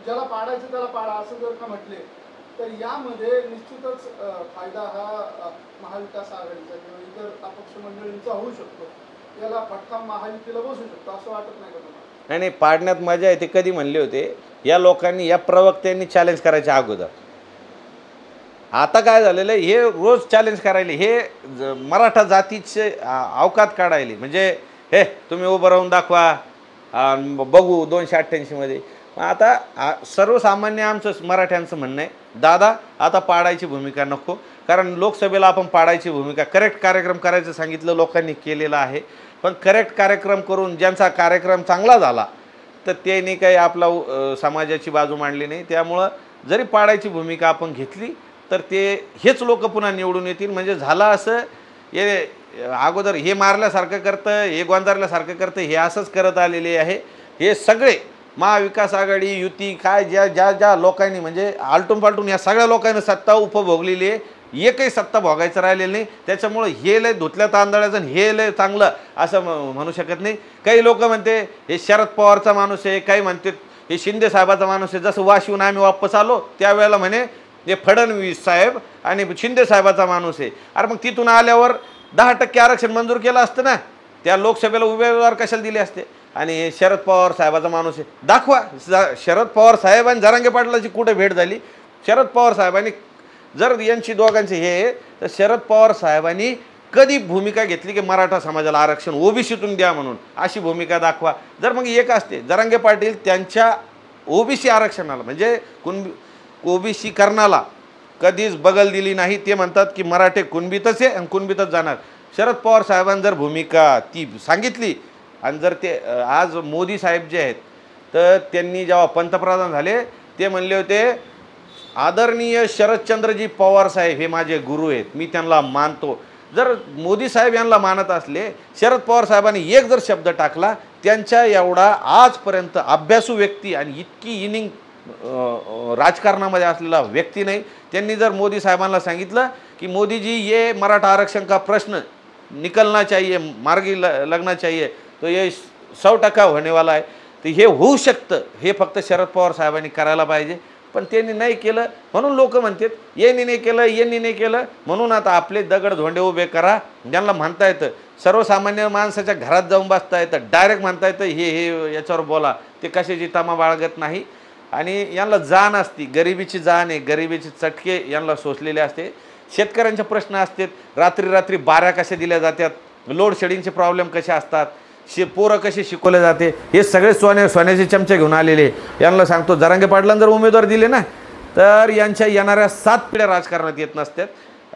ज्याला पाडायचं त्याला पाडा असं जर का म्हटले तर यामध्ये निश्चितच फायदा हा महाविकास आघाडीचा किंवा इतर अपक्ष मंडळींचा होऊ शकतो, याला फटका महायुतीला बसू शकतो, असं वाटत नाही का तुम्हाला? नाही, पाडण्यात मजा येते. कधी म्हणले होते या लोकांनी, या प्रवक्त्यांनी चॅलेंज करायच्या अगोदर. आता काय झालेलं आहे, हे रोज चॅलेंज करायले, हे मराठा जातीचे अवकात काढायले. म्हणजे हे तुम्ही उभं राहून दाखवा, बघू 288 मध्ये. आता सर्वसामान्य आमचं मराठ्यांचं म्हणणं आहे, दादा आता पाडायची भूमिका नको, कारण लोकसभेला आपण पाडायची भूमिका, करेक्ट कार्यक्रम करायचं सांगितलं, लोकांनी केलेलं आहे. पण करेक्ट कार्यक्रम करून ज्यांचा कार्यक्रम चांगला झाला तर त्यांनी काही आपला समाजाची बाजू मांडली नाही. त्यामुळं जरी पाडायची भूमिका आपण घेतली तर ते हेच लोक पुन्हा निवडून येतील. म्हणजे झालं असं, हे अगोदर हे मारल्यासारखं करतं, हे गोंजारल्यासारखं करतं, हे असंच करत आलेले आहे. हे सगळे महाविकास आघाडी, युती, काय ज्या ज्या ज्या लोकांनी म्हणजे आलटून पालटून या सगळ्या लोकांनी सत्ता उपभोगलेली आहे, एकही सत्ता भोगायचं राहिलेलं नाही. त्याच्यामुळं हे लय धुतल्या तांदळाचं हे लय चांगलं असं म्हणू शकत नाही. काही लोक म्हणते हे शरद पवारचा माणूस आहे, काही म्हणते हे शिंदे साहेबाचा माणूस आहे. जसं वाशिवून आम्ही वापस आलो त्यावेळेला म्हणे हे फडणवीस साहेब आणि शिंदे साहेबाचा माणूस आहे. अरे मग तिथून आल्यावर 10% आरक्षण मंजूर केलं असतं ना, त्या लोकसभेला उमेदवार कशाला दिले असते. आणि हे शरद पवार साहेबाचा माणूस आहे, दाखवा. शरद पवार साहेब आणि जरांगे पाटलाची कुठे भेट झाली? शरद पवार साहेबांनी जर यांची दोघांचे हे, तर शरद पवार साहेबांनी कधी भूमिका घेतली की मराठा समाजाला आरक्षण ओबीसीतून द्या म्हणून, अशी भूमिका दाखवा. जर मग एक असते, जरांगे पाटील त्यांच्या ओबीसी आरक्षणाला म्हणजे ओबीसी करणाला कधीच बगल दिली नाही. ते म्हणतात की मराठे कुणबीतच आहे आणि कुणबीतच जाणार. शरद पवार साहेबांनी जर भूमिका ती सांगितली आणि जर ते आज मोदी साहेब जे आहेत तर त्यांनी जेव्हा पंतप्रधान झाले ते म्हणले होते आदरणीय शरदचंद्रजी पवार साहेब हे माझे गुरु आहेत, मी त्यांना मानतो. जर मोदी साहेब यांना मानत असले, शरद पवार साहेबांनी एक जर शब्द टाकला, त्यांच्या एवढा आजपर्यंत अभ्यासू व्यक्ती आणि इतकी इनिंग राजकारणामध्ये असलेला व्यक्ती नाही. त्यांनी जर मोदी साहेबांना सांगितलं की मोदी जी ये मराठा आरक्षण का प्रश्न निकलना चाहिए, मार्गी लगना चाहिए, तो ये 100% होने वाला आहे. तर हे होऊ शकतं, हे फक्त शरद पवार साहेबांनी करायला पाहिजे. पण त्यांनी नाही केलं म्हणून लोक म्हणतात यांनी नाही केलं, यांनी नाही केलं. म्हणून आता आपले दगड धोंडे उभे करा. ज्यांना म्हणता येतं, सर्वसामान्य माणसाच्या घरात जाऊन बसता येतं, डायरेक्ट म्हणता येतं हे याच्यावर बोला, ते कशाची तमा बाळगत नाही. आणि यांना जाण असती, गरिबीची जाण आहे, गरिबीचे चटके यांना सोसलेले असते. शेतकऱ्यांचे प्रश्न असतात, रात्री रात्री बाऱ्या कशा दिल्या जातात, लोड शेडिंगचे प्रॉब्लेम कसे असतात, पोरं कसे शिकवले जाते, हे सगळे सोन्याचे चमचे घेऊन आलेले. यांना सांगतो जरांगे पाटलांना जर उमेदवार दिले ना तर यांच्या येणाऱ्या 7 पिढ्या राजकारणात येत नसतात.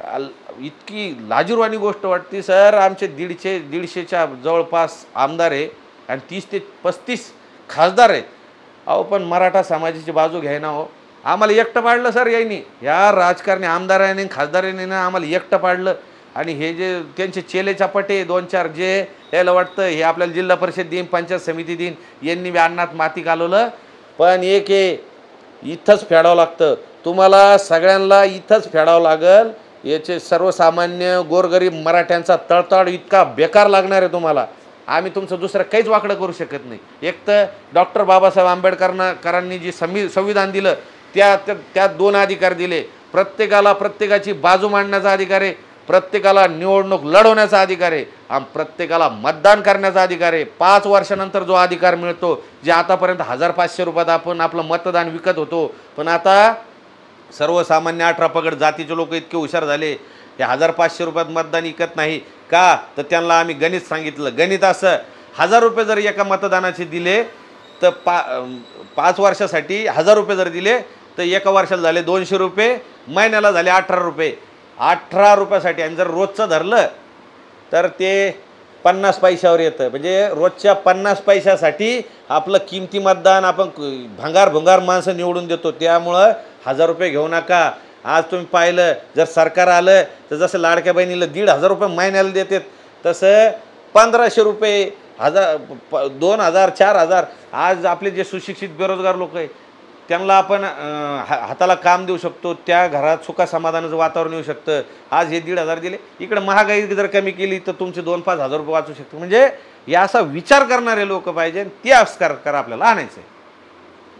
इतकी लाजिरवाणी गोष्ट वाटते सर. आमचे 150च्या जवळपास आमदार आहे आणि 30 ते 35 खासदार आहेत. अहो पण मराठा समाजाची बाजू घ्यायना हो. आम्हाला एकटं पाडलं सर यांनी, या राजकारणी आमदारांनी खासदारांनी ना आम्हाला एकटं पाडलं. आणि हे जे त्यांचे चेले चापटे 2-4 जे यायला वाटतं हे आपल्याला जिल्हा परिषद देईन, पंचायत समिती देईन, यांनी अन्नात माती घालवलं. पण एक आहे, इथंच फेडावं लागतं तुम्हाला, सगळ्यांना इथंच फेडावं लागल. याचे सर्वसामान्य गोरगरीब मराठ्यांचा तळतळ इतका बेकार लागणार आहे तुम्हाला. आम्ही तुमचं दुसरं काहीच वाकडं करू शकत नाही. एक तर डॉक्टर बाबासाहेब आंबेडकरांनी जी संविधान दिलं त्यात 2 अधिकार दिले. प्रत्येकाला प्रत्येकाची बाजू मांडण्याचा अधिकार आहे, प्रत्येकाला निवडणूक लढवण्याचा अधिकार आहे आणि प्रत्येकाला मतदान करण्याचा अधिकार आहे. 5 वर्षानंतर जो अधिकार मिळतो, जे आतापर्यंत 1500 रुपयात आपण आपलं मतदान विकत होतो, पण आता सर्वसामान्य 18 पगड जातीचे लोक इतके हुशार झाले, हे 1500 रुपयात मतदान विकत नाही का. तर त्यांना आम्ही गणित सांगितलं. गणित असं, 1000 रुपये जर एका मतदानाचे दिले तर 5 वर्षासाठी 1000 रुपये जर दिले तर एका वर्षाला झाले 200 रुपये, महिन्याला झाले 18 रुपये. 18 रुपयासाठी आणि जर रोजचं धरलं तर ते 50 पैशावर येतं. म्हणजे रोजच्या 50 पैशासाठी आपलं किमती मतदान आपण भंगार माणसं निवडून देतो. त्यामुळं 1000 रुपये घेऊ नका. आज तुम्ही पाहिलं जर सरकार आलं तर जसं लाडक्या बहिणीला 1500 रुपये महिन्याला देतात, तसं 1500 रुपये, 2000, 4000. आज आपले जे सुशिक्षित बेरोजगार लोक आहे त्यांना आपण हाताला काम देऊ शकतो, त्या घरात सुखासमाधानाचं वातावरण येऊ शकतं. आज हे 1500 दिले, इकडे महागाई जर कमी केली तर तुमचे 2-5 हजार रुपये वाचू शकतो. म्हणजे या असा विचार करणारे लोक पाहिजे, ते आविष्कार करा आपल्याला आणायचं आहे.